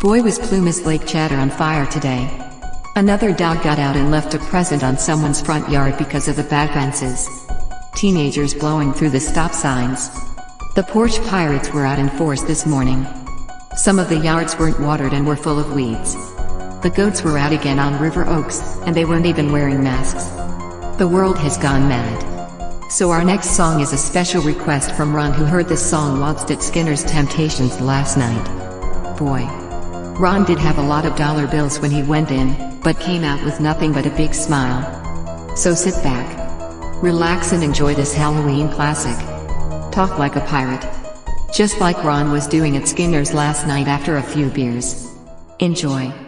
Boy, was Plumas Lake Chatter on fire today. Another dog got out and left a present on someone's front yard because of the bad fences. Teenagers blowing through the stop signs. The porch pirates were out in force this morning. Some of the yards weren't watered and were full of weeds. The goats were out again on River Oaks, and they weren't even wearing masks. The world has gone mad. So our next song is a special request from Ron, who heard this song whilst at Skinner's Temptations last night. Boy, Ron did have a lot of dollar bills when he went in, but came out with nothing but a big smile. So sit back, relax and enjoy this Halloween classic. Talk like a pirate. Just like Ron was doing at Skinner's last night after a few beers. Enjoy.